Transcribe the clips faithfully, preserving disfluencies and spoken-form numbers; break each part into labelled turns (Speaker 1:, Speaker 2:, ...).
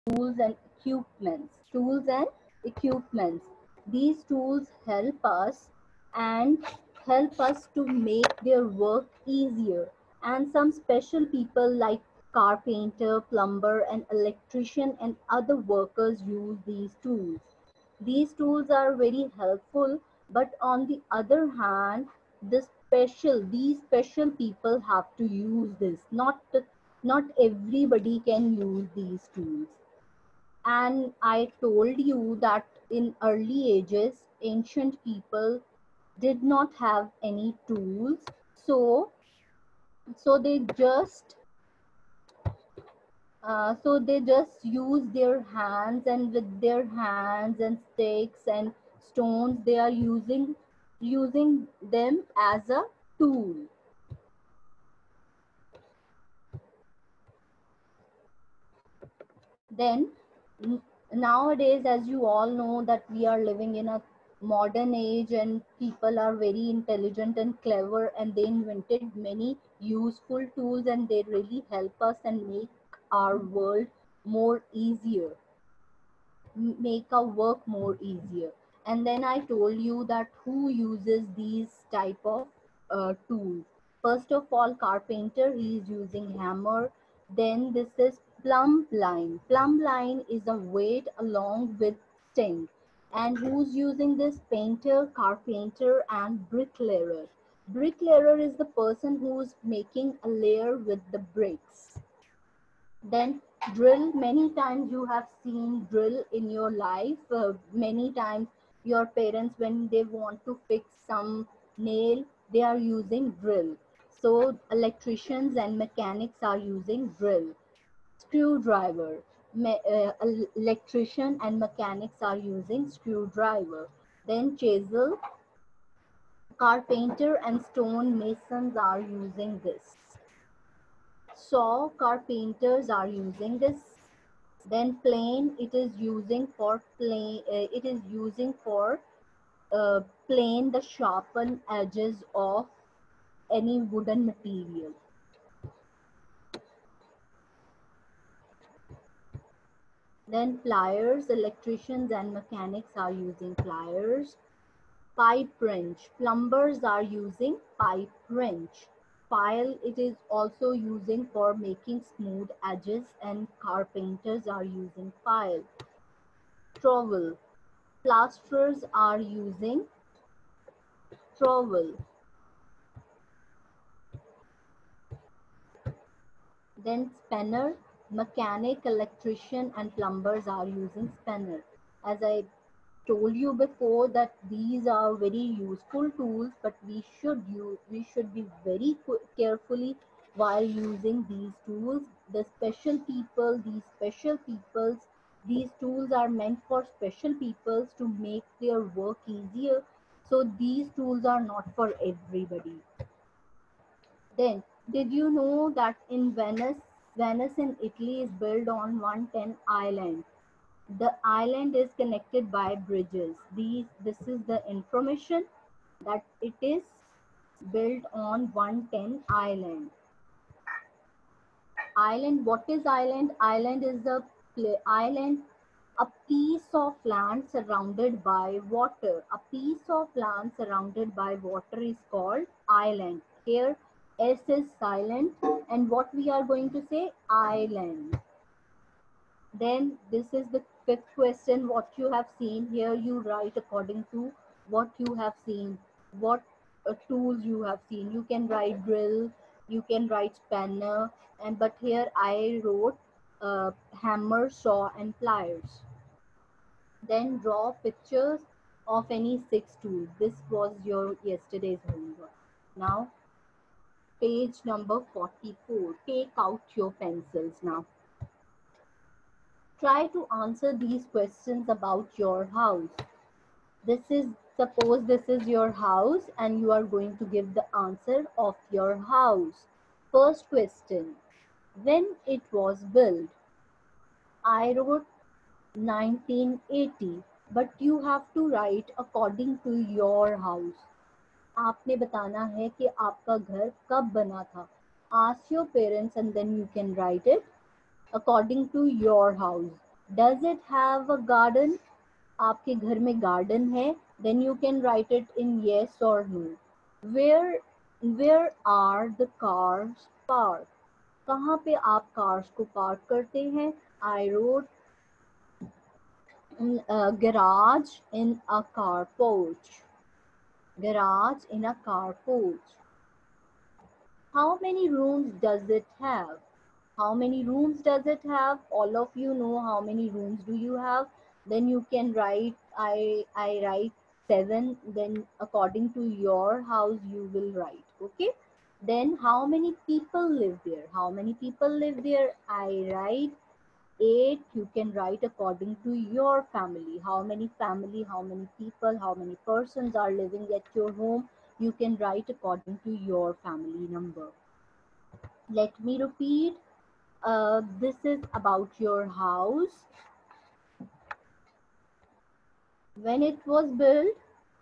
Speaker 1: tools and equipments. Tools and equipments. These tools help us and help us to make their work easier. And some special people like carpenter, plumber, and electrician and other workers use these tools. These tools are very helpful, but on the other hand, the special these special people have to use this. Not not everybody can use these tools. And I told you that in early ages, ancient people did not have any tools, so so they just uh, so they just use their hands, and with their hands and sticks and stones, they are using using them as a tool. Then n- nowadays, as you all know, that we are living in a modern age and people are very intelligent and clever, and they invented many useful tools, and they really help us and make our world more easier, make our work more easier. And then I told you that who uses these type of uh, tools. First of all, carpenter, he is using hammer. Then this is plumb line. Plumb line is a weight along with sting. And who's using this? Painter, carpenter, and bricklayer. Bricklayer is the person who's making a layer with the bricks. Then drill, many times you have seen drill in your life. Uh, many times your parents, when they want to fix some nail, they are using drill. So electricians and mechanics are using drill. Screwdriver, me- uh, electrician and mechanics are using screwdriver. Then chisel, carpenter and stone masons are using this. Saw, carpenters are using this. Then plane, it is using for plane uh, it is using for uh, plane the sharpened edges of any wooden material. Then pliers, electricians and mechanics are using pliers. Pipe wrench, plumbers are using pipe wrench. File, it is also using for making smooth edges, and carpenters are using file. Trowel, plasterers are using trowel. Then spanner, mechanic, electrician and plumbers are using spanner. As I told you before, that these are very useful tools, but we should use, we should be very carefully while using these tools. The special people, these special peoples, these tools are meant for special peoples to make their work easier. So these tools are not for everybody. Then, did you know that in Venice, Venice in Italy is built on one hundred ten island. The island is connected by bridges. These, this is the information that it is built on one hundred ten island. Island, what is island? Island is a island, a piece of land surrounded by water. A piece of land surrounded by water is called island. Here S is silent, and what we are going to say? Island. Then this is the fifth question. What you have seen, here you write according to what you have seen, what uh, tools you have seen. You can write drill, you can write spanner, and but here I wrote uh, hammer, saw, and pliers. Then draw pictures of any six tools. This was your yesterday's homework. Now page number forty-four. Take out your pencils now. Try to answer these questions about your house. This is, suppose this is your house and you are going to give the answer of your house. First question, when it was built? I wrote nineteen eighty, but you have to write according to your house. आपने बताना है कि आपका घर कब बना था. Ask your parents and then you can write it according to your house. Does it have a garden? आपके घर में garden है? Then you can write it in yes or no. Where where are the cars parked? कहाँ पे आप cars को park करते हैं? I wrote in a garage in a car porch. Garage in a car porch. How many rooms does it have? How many rooms does it have? All of you know how many rooms do you have. Then you can write, I, I write seven. Then according to your house, you will write. Okay. Then how many people live there? How many people live there? I write eight. You can write according to your family. How many family, how many people, how many persons are living at your home? You can write according to your family number. Let me repeat. Uh, this is about your house. When it was built,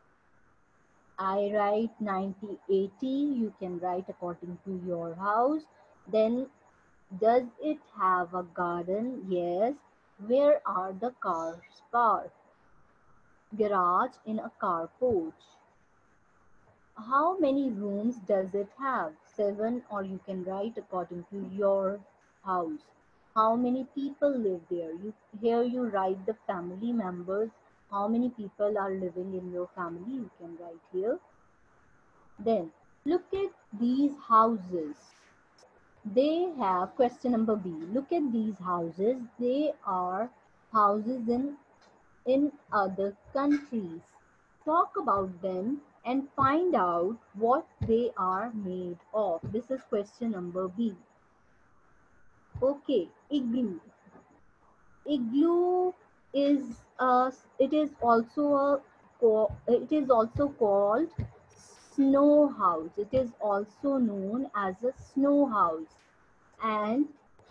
Speaker 1: I write ninety eighty. You can write according to your house. Then, does it have a garden? Yes. Where are the cars parked? Garage in a car porch. How many rooms does it have? Seven, or you can write according to your house. How many people live there? You, here you write the family members. How many people are living in your family? You can write here. Then look at these houses. They have, question number B. Look at these houses. They are houses in in other countries. Talk about them and find out what they are made of. This is question number B. Okay, igloo. Igloo is a, it is also a, it is also called snow house. It is also known as a snow house. And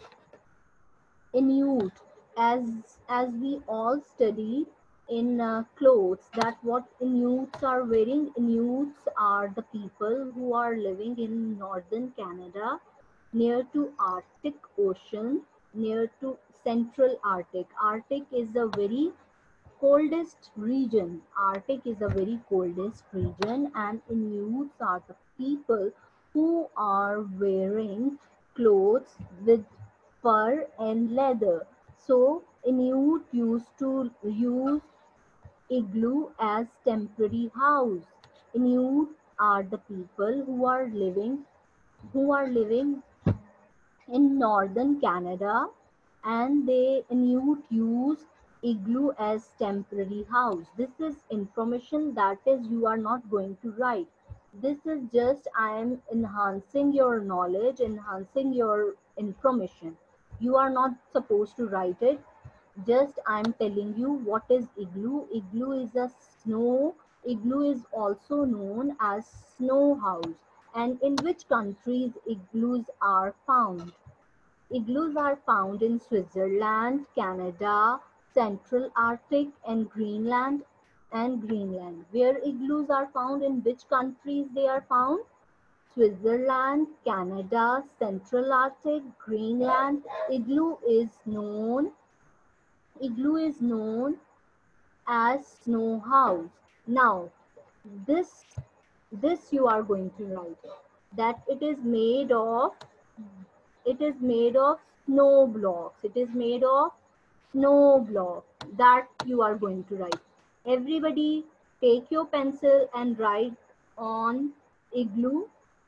Speaker 1: Inuit, as as we all study in uh, clothes, that what Inuits are wearing. Inuits are the people who are living in northern Canada, near to Arctic Ocean, near to central Arctic. Arctic is a very coldest region. Arctic is a very coldest region, and Inuits are the people who are wearing clothes with fur and leather. So Inuit used to use igloo as temporary house. Inuit are the people who are living who are living in northern Canada, and they Inuit use igloo as temporary house. This is information that is you are not going to write. This is just I am enhancing your knowledge, enhancing your information. You are not supposed to write it. Just I'm telling you what is igloo. Igloo is a snow. Igloo is also known as snow house. And in which countries igloos are found? Igloos are found in Switzerland, Canada, Central Arctic, and Greenland and Greenland. Where igloos are found, in which countries they are found? Switzerland, Canada, Central Arctic, Greenland. Igloo is known Igloo is known as snow house. Now, this this you are going to write that it is made of it is made of snow blocks. It is made of snow block. That you are going to write. Everybody take your pencil and write on igloo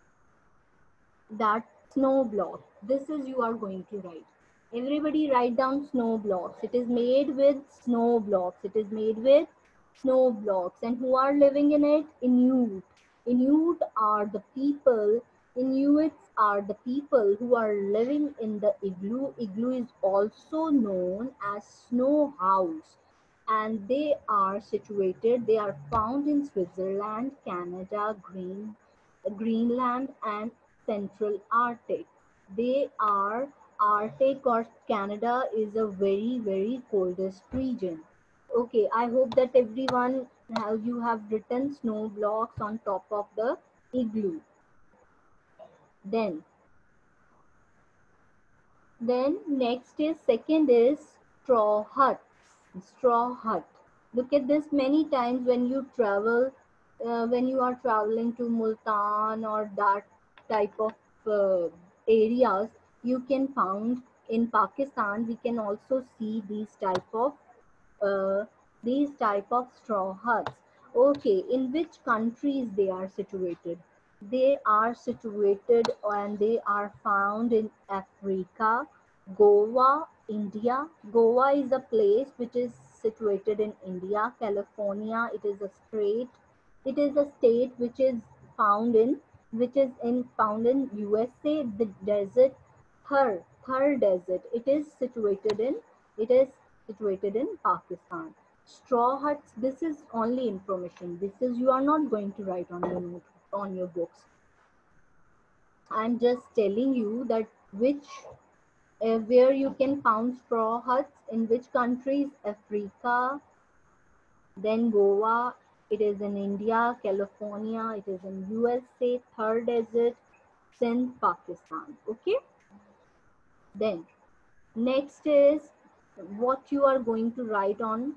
Speaker 1: that snow block. This is you are going to write. Everybody write down snow blocks. It is made with snow blocks. It is made with snow blocks. And who are living in it? Inuit. Inuit are the people, Inuits are the people who are living in the igloo. Igloo is also known as snow house. And they are situated, they are found in Switzerland, Canada, Green, Greenland, and Central Arctic. They are Arctic or Canada is a very, very coldest region. Okay, I hope that everyone have you have written snow blocks on top of the igloo. Then, then next is second is straw hut. Straw hut. Look at this many times when you travel, uh, when you are traveling to Multan or that type of uh, areas, you can found in Pakistan. We can also see these type of uh, these type of straw huts. Okay, in which countries they are situated? They are situated and they are found in Africa, Goa, India. Goa is a place which is situated in India. California, it is a state. It is a state which is found in which is in found in U S A. The desert Thar Thar Desert. It is situated in it is situated in Pakistan. Straw huts. This is only information. This is you are not going to write on your note on your books. I'm just telling you that which uh, where you can found straw huts in which countries. Africa, then Goa, it is in India. California, it is in U S A. Third desert, Sindh, Pakistan. Okay. Then next is what you are going to write on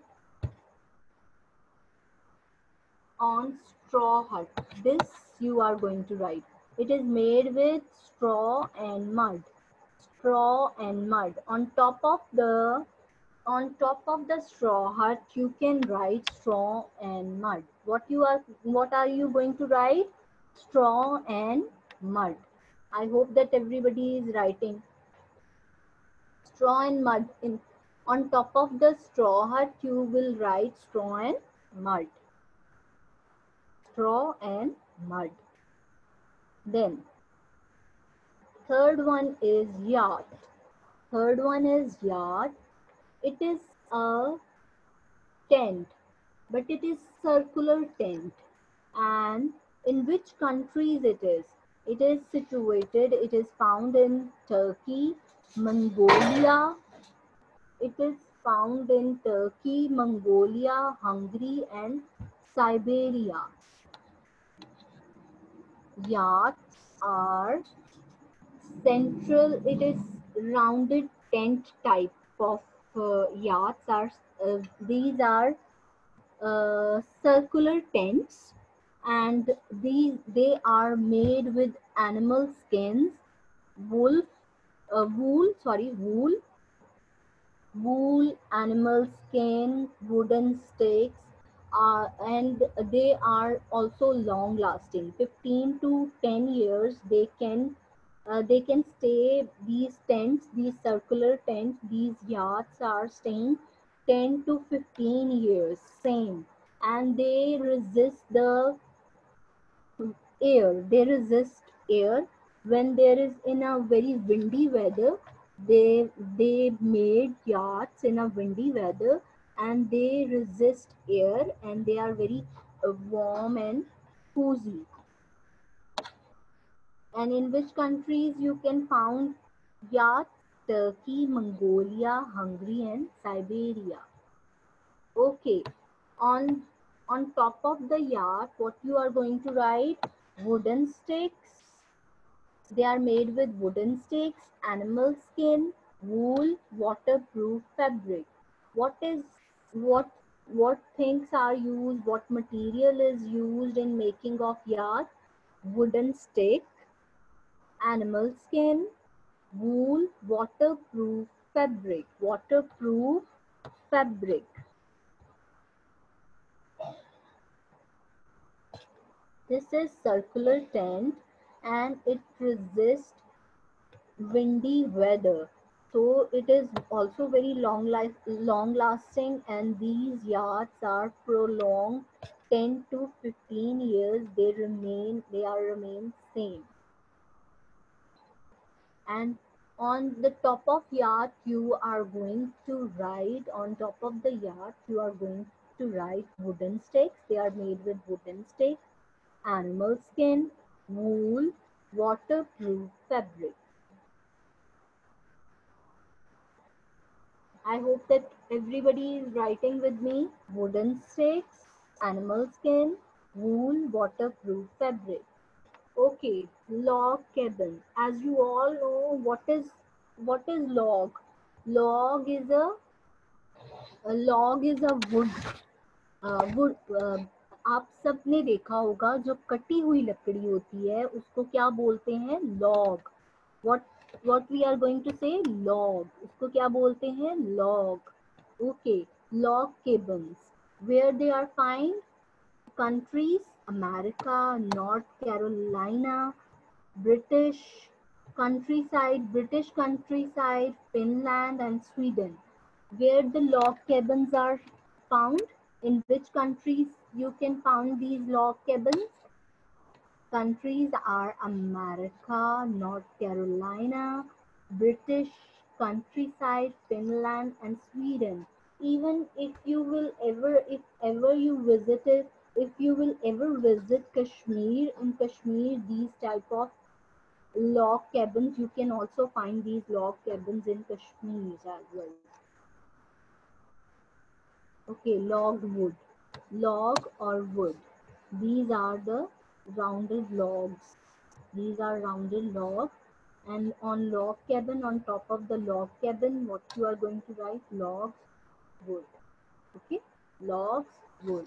Speaker 1: on straw hut. This you are going to write. It is made with straw and mud. Straw and mud. On top of the on top of the straw hut, you can write straw and mud. What you are what are you going to write? Straw and mud. I hope that everybody is writing straw and mud. In on top of the straw hut, you will write straw and mud. Straw and mud. Then third one is yacht. Third one is yacht. It is a tent, but it is circular tent. And in which countries it is? It is situated, it is found in Turkey, Mongolia. It is found in Turkey, Mongolia, Hungary, and Siberia. Yachts are central, it is rounded tent type of uh, yachts. Are uh, These are uh, circular tents, and these they are made with animal skins, wool, uh, wool, sorry, wool, wool, animal skin, wooden sticks, uh, and they are also long lasting. fifteen to ten years they can uh, they can stay. These tents, these circular tents, these yachts are staying ten to fifteen years same, and they resist the air. They resist air when there is in a very windy weather. They they made yachts in a windy weather, and they resist air, and they are very uh, warm and cozy. And in which countries you can found yachts? Turkey, Mongolia, Hungary, and Siberia. Okay. On on top of the yacht, what you are going to write? Wooden sticks. They are made with wooden sticks, animal skin, wool, waterproof fabric. What is what what things are used? What material is used in making of yacht? Wooden stick, animal skin, wool, waterproof fabric. Waterproof fabric. This is circular tent, and it resists windy weather. So it is also very long life, long lasting, and these yachts are prolonged ten to fifteen years. They remain, they are remain same. And on the top of yacht, you are going to write on top of the yacht, you are going to write wooden stakes. They are made with wooden stakes, animal skin, wool, waterproof fabric. I hope that everybody is writing with me. Wooden stakes, animal skin, wool, waterproof fabric. Okay, log cabin. As you all know, what is what is log? Log is a log is a wood. Wood आप सबने देखा होगा जो कटी हुई लकड़ी होती है उसको क्या बोलते हैं? Log. What what we are going to say? Log. उसको क्या बोलते हैं? Log. Okay. Log cables, where they are find? countries: America, North Carolina, British countryside, British countryside, Finland, and Sweden. Where the log cabins are found? In which countries you can find these log cabins? Countries are America, North Carolina, British countryside, Finland, and Sweden. Even if you will ever, if ever you visited, if you will ever visit Kashmir, in Kashmir, these type of log cabins, you can also find these log cabins in Kashmir as well. Okay, log wood, log or wood. These are the rounded logs. These are rounded logs, and on log cabin, on top of the log cabin, what you are going to write? Logs, wood. Okay, logs, wood.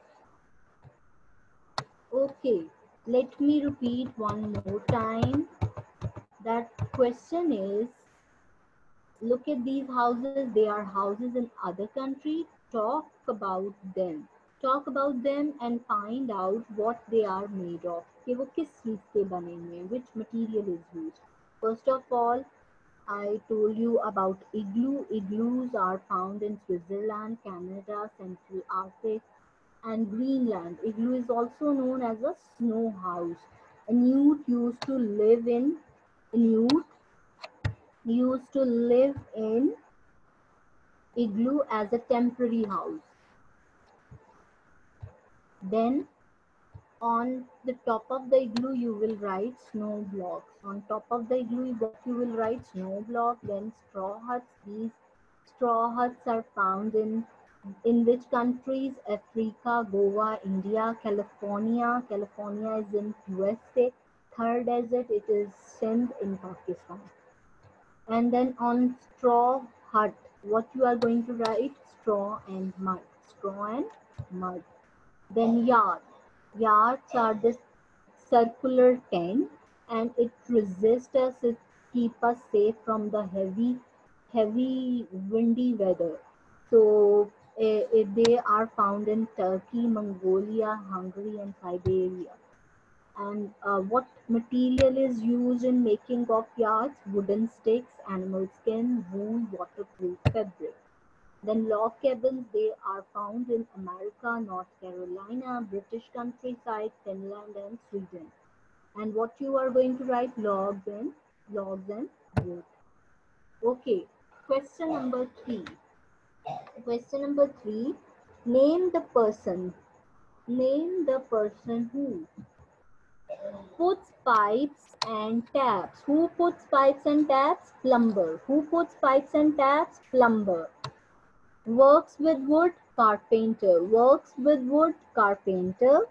Speaker 1: Okay, let me repeat one more time. That question is, look at these houses. They are houses in other country. Talk about them. Talk about them and find out what they are made of. कि वो किस चीज से बने हुए हैं? Which material is used? First of all, I told you about igloo. Igloos are found in Switzerland, Canada, Central Arctic, and Greenland. Igloo is also known as a snow house. Inuit used to live in Inuit used to live in igloo as a temporary house. Then on the top of the igloo you will write snow blocks. On top of the igloo what you will write? Snow block. Then straw huts. These straw huts are found in in which countries? Africa, Goa, India, California. California is in U S A. Third desert, it is Sindh in Pakistan. And then on straw hut, what you are going to write? Straw and mud. Straw and mud. Then yard. Yards are this circular tent, and it resists us, it keep us safe from the heavy, heavy windy weather. So eh, eh, they are found in Turkey, Mongolia, Hungary, and Siberia. And uh, what material is used in making of yards? Wooden sticks, animal skin, wool, waterproof fabric. Then log cabins, they are found in America, North Carolina, British countryside, Finland, and Sweden. And what you are going to write? Logs and logs and wood. Okay. Question number three. Question number three. Name the person. Name the person who puts pipes and taps. Who puts pipes and taps? Plumber. Who puts pipes and taps? Plumber. Works with wood? Carpenter. Works with wood? Carpenter.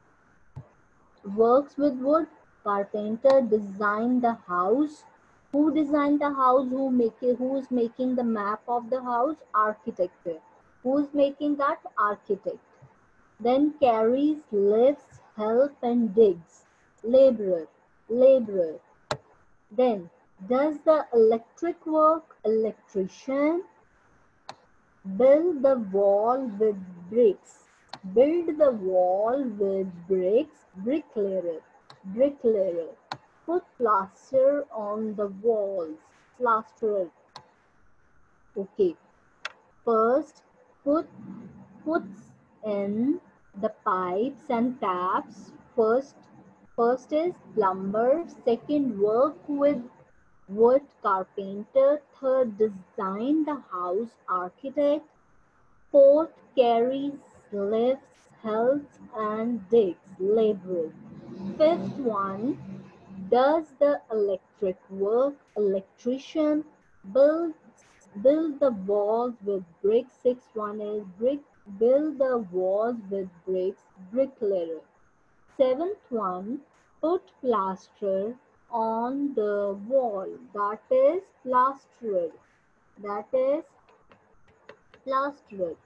Speaker 1: Works with wood? Carpenter. Design the house? Who designed the house? Who make it, who's making the map of the house? Architect. Who's making that? Architect. Then carries, lifts, helps, and digs. Laborer. Laborer. Then does the electric work? Electrician. Build the wall with bricks. Build the wall with bricks. Bricklayer. Bricklayer. Put plaster on the walls. Plasterer. Okay. First, put puts in the pipes and taps. First, first is plumber. Second, work with wood, carpenter. Third, design the house, architect. Fourth, carries, lifts, helps, and digs, laborer. Fifth one, does the electric work, electrician. Build build the walls with bricks. Sixth one is brick build the walls with bricks, bricklayer. Seventh one, put plaster on the wall. That is plasterer. That is Plasterer.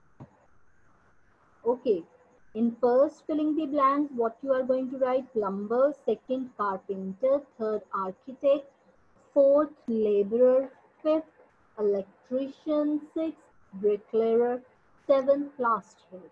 Speaker 1: Okay. In first filling the blanks, what you are going to write? Plumber, second carpenter, third architect, fourth laborer, fifth electrician, sixth bricklayer, seventh plasterer.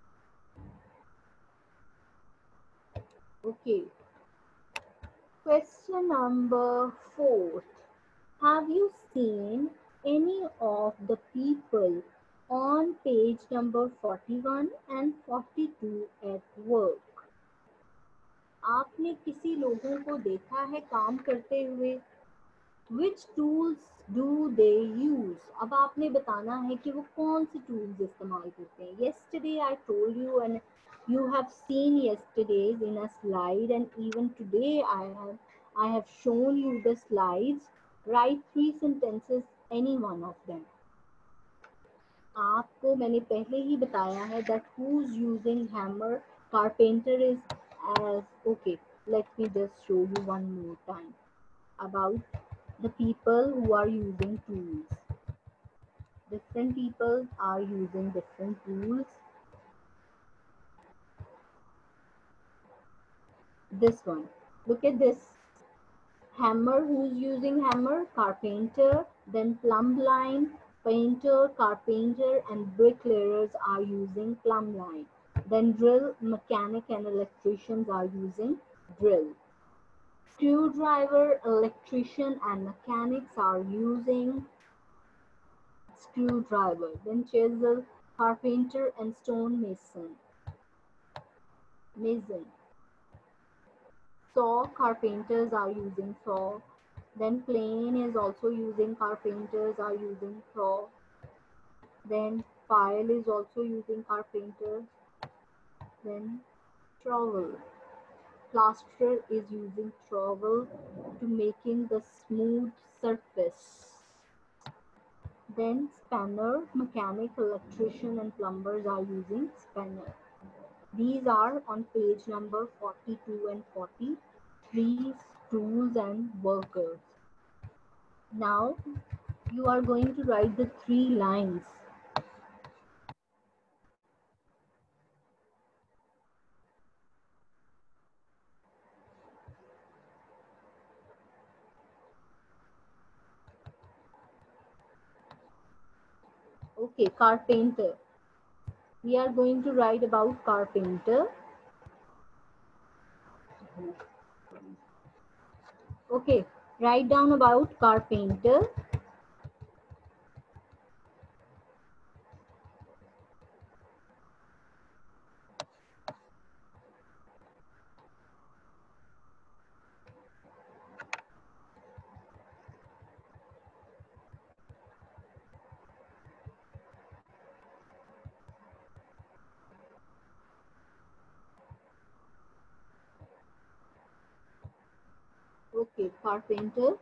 Speaker 1: Okay. Question number four. Have you seen any of the people on page number forty-one and forty-two at work? आपने किसी लोगों को देखा है काम करते हुए? Which tools do they use? अब आपने बताना है कि वो कौन से tools इस्तेमाल करते हैं. Yesterday I told you and you have seen yesterday's in a slide, and even today I have I have shown you the slides. Write three sentences, any one of them. आपको मैंने पहले ही बताया है that who's using hammer, carpenter is as okay. Let me just show you one more time about the people who are using tools. Different people are using different tools. This one, look at this. Hammer, who's using hammer? Carpenter. Then plumb line, painter, carpenter, and bricklayers are using plumb line. Then drill, mechanic and electricians are using drill. Screwdriver, electrician and mechanics are using screwdriver. Then chisel, carpenter and stone mason. Mason. Saw, carpenters are using saw. Then plane is also using, carpenters are using saw. Then file is also using carpenters. Then trowel. Plasterer is using trowel to making the smooth surface. Then spanner, mechanic, electrician and plumbers are using spanner. These are on page number forty-two and forty-three, tools and workers. Now you are going to write the three lines. Okay, carpenter. We are going to write about carpenter. Okay, write down about carpenter. Okay, carpenter.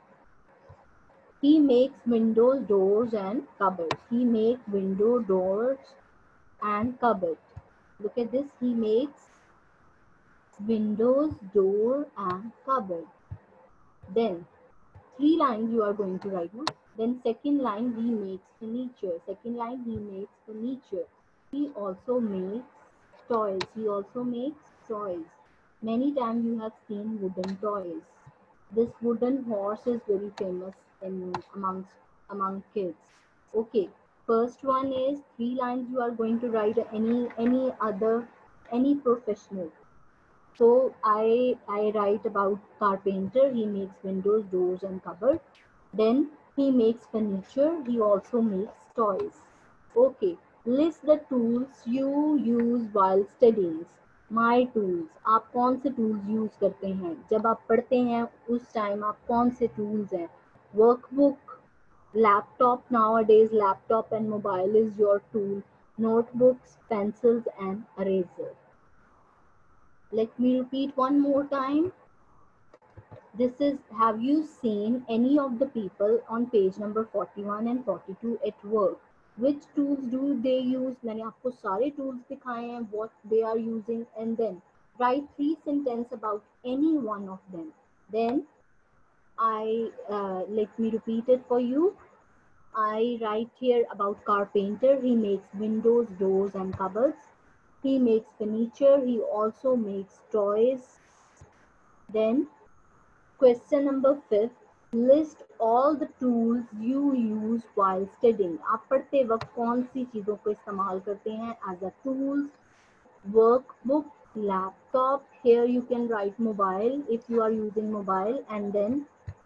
Speaker 1: He makes windows, doors and cupboards. He makes window, doors and cupboard. Look at this. He makes windows, door and cupboard. Then three lines you are going to write. No? Then second line, he makes furniture. Second line, he makes furniture. He also makes toys. He also makes toys. Many times you have seen wooden toys. This wooden horse is very famous in amongst among kids. Okay, first one is three lines you are going to write any any other any professional. So I I write about carpenter. He makes windows, doors, and cupboard. Then he makes furniture. He also makes toys. Okay. List the tools you use while studying. My tools. आप कौन से tools use करते हैं जब आप पढ़ते हैं उस time आप कौन से tools हैं? Workbook, laptop. Nowadays laptop and mobile is your tool. Notebooks, pencils, and eraser. Let me repeat one more time. This is, have you seen any of the people on page number forty-one and forty-two at work? Which tools do they use? मैंने आपको सारे tools दिखाए हैं, what they are using, and then write three sentences about any one of them. Then I, uh, let me repeat it for you. I write here about carpenter. He makes windows, doors, and cupboards. He makes furniture. He also makes toys. Then question number fifth. List all the tools you use while studying. आप पढ़ते वक्त कौन सी चीज़ों को इस्तेमाल करते हैं as a tools? Workbook, laptop. Here you can write mobile if you are using mobile, and then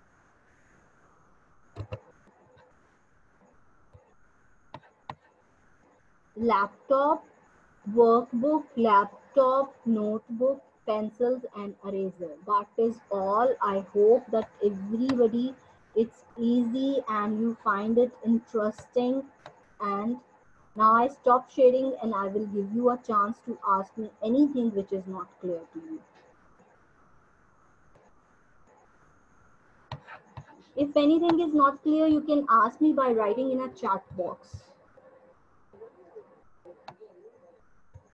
Speaker 1: laptop, workbook, laptop, notebook, pencils, and eraser. That is all. I hope that everybody it's easy and you find it interesting. And now I stop sharing and I will give you a chance to ask me anything which is not clear to you. If anything is not clear, you can ask me by writing in a chat box.